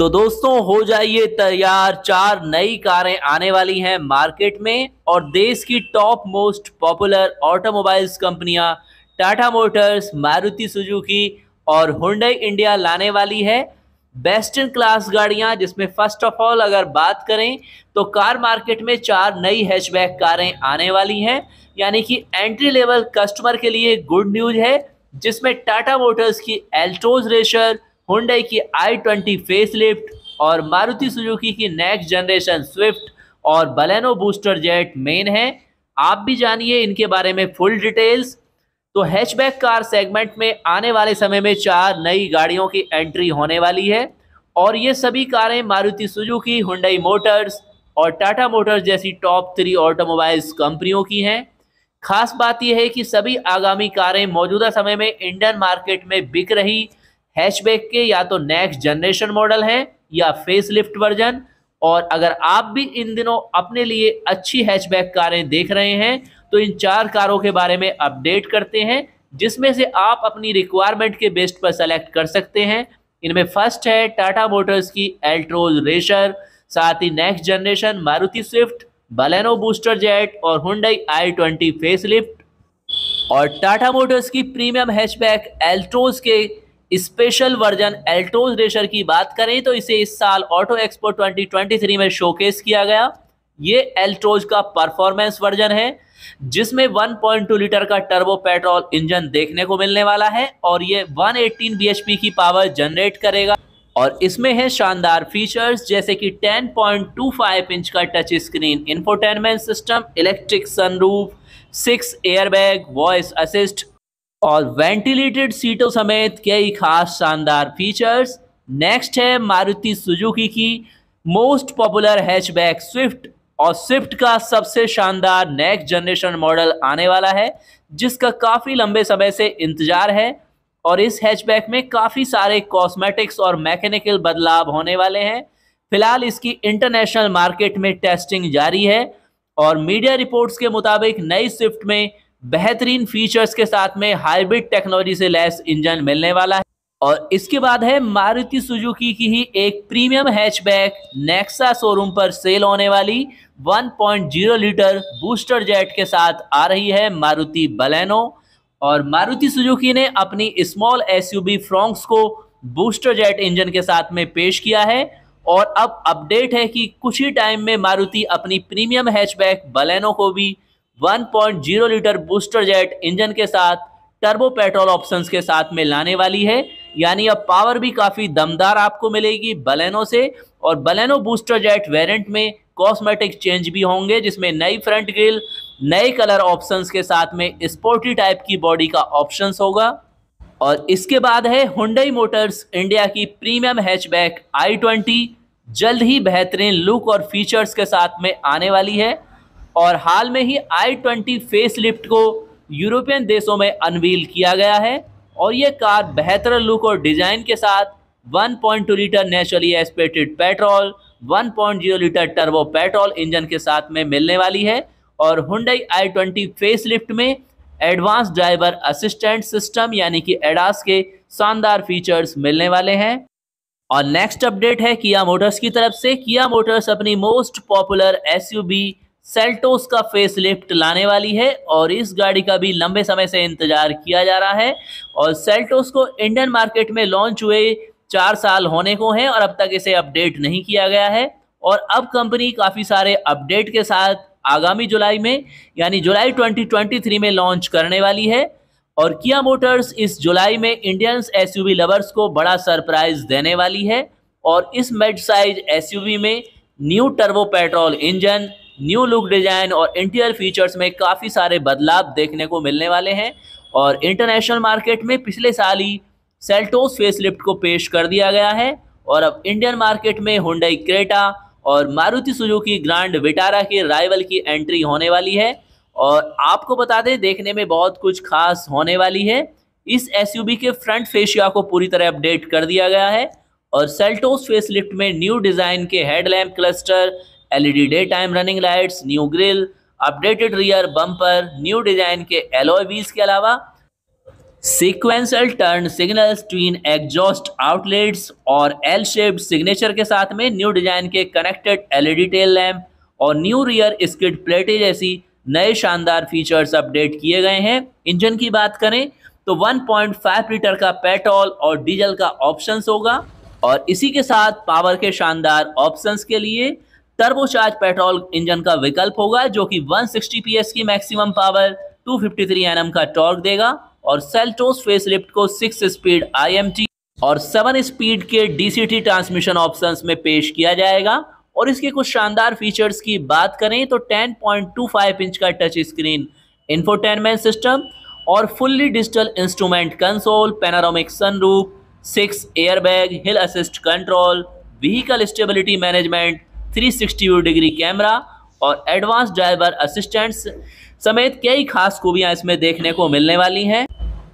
तो दोस्तों हो जाइए तैयार, चार नई कारें आने वाली हैं मार्केट में और देश की टॉप मोस्ट पॉपुलर ऑटोमोबाइल्स कंपनियां टाटा मोटर्स, मारुति सुजुकी और हुंडई इंडिया लाने वाली है बेस्ट इन क्लास गाड़ियां। जिसमें फर्स्ट ऑफ ऑल अगर बात करें तो कार मार्केट में चार नई हैचबैक कारें आने वाली हैं, यानी कि एंट्री लेवल कस्टमर के लिए गुड न्यूज है। जिसमें टाटा मोटर्स की एल्ट्रोज रेसर, हुंडई की i20 फेसलिफ्ट और मारुति सुजुकी की नेक्स्ट जनरेशन स्विफ्ट और बलेनो बूस्टर जेट मेन है। आप भी जानिए इनके बारे में फुल डिटेल्स। तो हैचबैक कार सेगमेंट में आने वाले समय में चार नई गाड़ियों की एंट्री होने वाली है और ये सभी कारें मारुति सुजुकी, हुंडई मोटर्स और टाटा मोटर्स जैसी टॉप 3 ऑटोमोबाइल्स कंपनियों की हैं। खास बात यह है कि सभी आगामी कारें मौजूदा समय में इंडियन मार्केट में बिक रही हैचबैक के या तो नेक्स्ट जनरेशन मॉडल हैं या फेसलिफ्ट वर्जन। और अगर आप भी इन दिनों अपने लिए अच्छी हैचबैक कारें देख रहे हैं तो इन चार कारों के बारे में अपडेट करते हैं, जिसमें से आप अपनी रिक्वायरमेंट के बेस्ट पर सेलेक्ट कर सकते हैं। इनमें फर्स्ट है टाटा मोटर्स की एल्ट्रोज रेसर, साथ ही next generation Maruti Swift, Baleno booster jet और हुंडई i20 फेसलिफ्ट। और टाटा मोटर्स की प्रीमियम हैचबैक एल्ट्रोज के स्पेशल वर्जन एल्ट्रोज रेसर की बात करें तो इसे इस साल ऑटो एक्सपो 2023 में शोकेस किया गया। ये एल्ट्रोज का परफॉर्मेंस वर्जन है जिसमें 1.2 लीटर का टर्बो पेट्रोल इंजन देखने को मिलने वाला है और ये 118 bhp की पावर जनरेट करेगा। और इसमें है शानदार फीचर्स जैसे कि 10.25 इंच का touch screen infotainment system, electric sunroof, 6 airbag, voice assist और वेंटिलेटेड सीटों समेत कई खास शानदार फीचर्स। नेक्स्ट है मारुति सुजुकी की मोस्ट पॉपुलर हैचबैक स्विफ्ट और स्विफ्ट का सबसे शानदार नेक्स्ट जनरेशन मॉडल आने वाला है जिसका काफ़ी लंबे समय से इंतजार है। और इस हैचबैक में काफ़ी सारे कॉस्मेटिक्स और मैकेनिकल बदलाव होने वाले हैं। फिलहाल इसकी इंटरनेशनल मार्केट में टेस्टिंग जारी है और मीडिया रिपोर्ट्स के मुताबिक नई स्विफ्ट में बेहतरीन फीचर्स के साथ में हाइब्रिड टेक्नोलॉजी से लैस इंजन मिलने वाला है। और इसके बाद है मारुति सुजुकी की ही एक प्रीमियम हैचबैक नेक्सा शोरूम पर सेल होने वाली 1.0 लीटर बूस्टर जेट के साथ आ रही है मारुति बलेनो। और मारुति सुजुकी ने अपनी स्मॉल एसयूवी फ्रॉन्क्स को बूस्टर जेट इंजन के साथ में पेश किया है और अब अपडेट है कि कुछ ही टाइम में मारुति अपनी प्रीमियम हैचबैक बलेनो को भी 1.0 लीटर बूस्टर जेट इंजन के साथ टर्बो पेट्रोल ऑप्शंस के साथ में लाने वाली है। यानी अब पावर भी काफ़ी दमदार आपको मिलेगी बलेनो से। और बलेनो बूस्टर जेट वेरिएंट में कॉस्मेटिक चेंज भी होंगे जिसमें नई फ्रंट ग्रिल, नए कलर ऑप्शंस के साथ में स्पोर्टी टाइप की बॉडी का ऑप्शंस होगा। और इसके बाद है हुंडई मोटर्स इंडिया की प्रीमियम हैचबैक i20 जल्द ही बेहतरीन लुक और फीचर्स के साथ में आने वाली है। और हाल में ही i20 फेसलिफ्ट को यूरोपियन देशों में अनवील किया गया है और ये कार बेहतर लुक और डिज़ाइन के साथ 1.2 litre naturally aspirated petrol, 1.0 litre turbo petrol engine के साथ में मिलने वाली है। और हुंडई i20 फेसलिफ्ट में एडवांस ड्राइवर असिस्टेंट सिस्टम यानी कि एडास के शानदार फीचर्स मिलने वाले हैं। और नेक्स्ट अपडेट है किया मोटर्स की तरफ से। किया मोटर्स अपनी मोस्ट पॉपुलर एसयूवी सेल्टोस का फेसलिफ्ट लाने वाली है और इस गाड़ी का भी लंबे समय से इंतजार किया जा रहा है। और सेल्टोस को इंडियन मार्केट में लॉन्च हुए 4 साल होने को हैं और अब तक इसे अपडेट नहीं किया गया है। और अब कंपनी काफ़ी सारे अपडेट के साथ आगामी जुलाई में यानी जुलाई 2023 में लॉन्च करने वाली है। और किया मोटर्स इस जुलाई में इंडियंस एसयूवी लवर्स को बड़ा सरप्राइज देने वाली है और इस मिड साइज एसयूवी में new turbo petrol engine, new look design और इंटीरियर फीचर्स में काफ़ी सारे बदलाव देखने को मिलने वाले हैं। और इंटरनेशनल मार्केट में पिछले साल ही सेल्टोस फेसलिफ्ट को पेश कर दिया गया है और अब इंडियन मार्केट में हुंडई क्रेटा और मारुति सुजुकी ग्रैंड विटारा के राइवल की एंट्री होने वाली है। और आपको बता दें देखने में बहुत कुछ खास होने वाली है। इस एसयूवी के फ्रंट फेशिया को पूरी तरह अपडेट कर दिया गया है और सेल्टोस फेसलिफ्ट में न्यू डिज़ाइन के headlamp cluster, LED daytime running lights, new grille, updated rear bumper, new design के एलॉय व्हील्स के अलावा sequential turn signals twin exhaust outlets और एल शेप्ड सिग्नेचर के साथ में न्यू डिजाइन के कनेक्टेड एलईडी टेल लैंप और new rear skid प्लेटें जैसी नए शानदार फीचर्स अपडेट किए गए हैं। इंजन की बात करें तो 1.5 लीटर का पेट्रोल और डीजल का ऑप्शंस होगा और इसी के साथ पावर के शानदार ऑप्शंस के लिए टर्बोचार्ज पेट्रोल इंजन का विकल्प होगा जो कि 160 पीएस की मैक्सिमम पावर 253 एनएम का टॉर्क देगा और सेल्टोस फेसलिफ्ट को 6 स्पीड आईएमटी और 7 स्पीड के डीसीटी ट्रांसमिशन ऑप्शंस में पेश किया जाएगा। और इसके कुछ शानदार फीचर्स की बात करें तो 10.25 इंच का टच स्क्रीन इंफोटेनमेंट सिस्टम और fully digital instrument console, panoramic sunroof, 6 airbag, hill assist control, vehicle stability management, 360 degree camera और एडवांस ड्राइवर असिस्टेंट्स समेत कई खास खूबियां इसमें देखने को मिलने वाली हैं।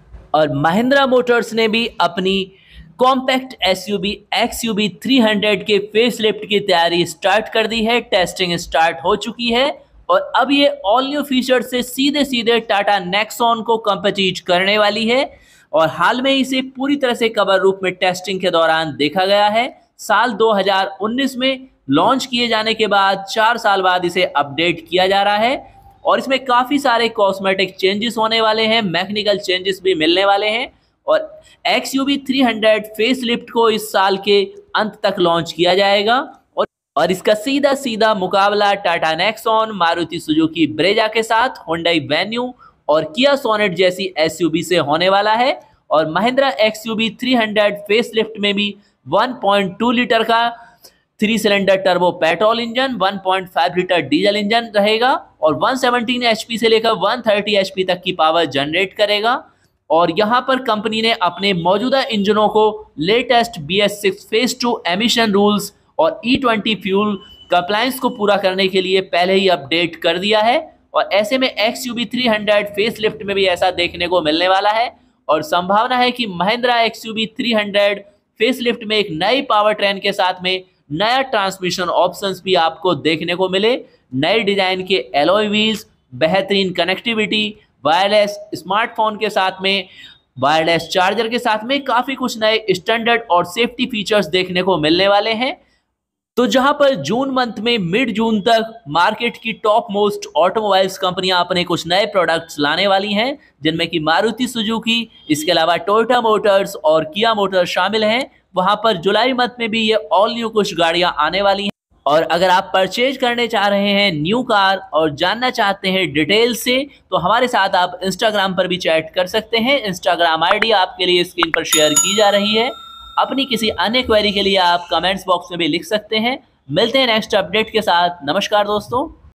और महिंद्रा मोटर्स ने भी अपनी कॉम्पैक्ट एसयूवी एक्सयूवी 300 के फेसलिफ्ट की तैयारी स्टार्ट कर दी है। टेस्टिंग स्टार्ट हो चुकी है और अब ये ऑल न्यू फीचर से सीधे सीधे टाटा नेक्सॉन को कॉम्पिट करने वाली है और हाल में इसे पूरी तरह से कवर रूप में टेस्टिंग के दौरान देखा गया है। साल 2019 में लॉन्च किए जाने के बाद 4 साल बाद इसे अपडेट किया जा रहा है और इसमें काफ़ी सारे कॉस्मेटिक चेंजेस होने वाले हैं, मैकेनिकल चेंजेस भी मिलने वाले हैं और एक्सयूवी 300 फेसलिफ्ट को इस साल के अंत तक लॉन्च किया जाएगा और इसका सीधा सीधा मुकाबला Tata Nexon, Maruti Suzuki Brezza के साथ हुंडई वेन्यू और किया सोनेट जैसी एसयूवी से होने वाला है। और महिंद्रा एक्सयूवी 300 फेसलिफ्ट में भी 1.2 लीटर का 3 cylinder turbo petrol engine, 1.5 litre diesel engine रहेगा और 117 एचपी से लेकर 130 एचपी तक की पावर जनरेट करेगा। और यहाँ पर कंपनी ने अपने मौजूदा इंजनों को latest BS6 phase 2 emission rules और E20 फ्यूल कंप्लायंस को पूरा करने के लिए पहले ही अपडेट कर दिया है और ऐसे में एक्सयूवी 300 फेसलिफ्ट में भी ऐसा देखने को मिलने वाला है और संभावना है कि महिंद्रा एक्सयूवी 300 फेसलिफ्ट में एक नई पावर ट्रेन के साथ में नया ट्रांसमिशन ऑप्शंस भी आपको देखने को मिले, नए डिजाइन के एलॉय व्हील्स, बेहतरीन कनेक्टिविटी, वायरलेस स्मार्टफोन के साथ में वायरलेस चार्जर के साथ में काफ़ी कुछ नए स्टैंडर्ड और सेफ्टी फीचर्स देखने को मिलने वाले हैं। तो जहां पर जून मंथ में मिड जून तक मार्केट की टॉप मोस्ट ऑटोमोबाइल्स कंपनियां अपने कुछ नए प्रोडक्ट्स लाने वाली हैं जिनमें कि मारुति सुजुकी, इसके अलावा टोयोटा मोटर्स और किया मोटर्स शामिल हैं, वहां पर जुलाई मंथ में भी ये ऑल न्यू कुछ गाड़ियां आने वाली हैं। और अगर आप परचेज करने चाह रहे हैं न्यू कार और जानना चाहते हैं डिटेल से तो हमारे साथ आप इंस्टाग्राम पर भी चैट कर सकते हैं। इंस्टाग्राम आईडी आपके लिए स्क्रीन पर शेयर की जा रही है। अपनी किसी अन्य क्वेरी के लिए आप कमेंट्स बॉक्स में भी लिख सकते हैं। मिलते हैं नेक्स्ट अपडेट के साथ। नमस्कार दोस्तों।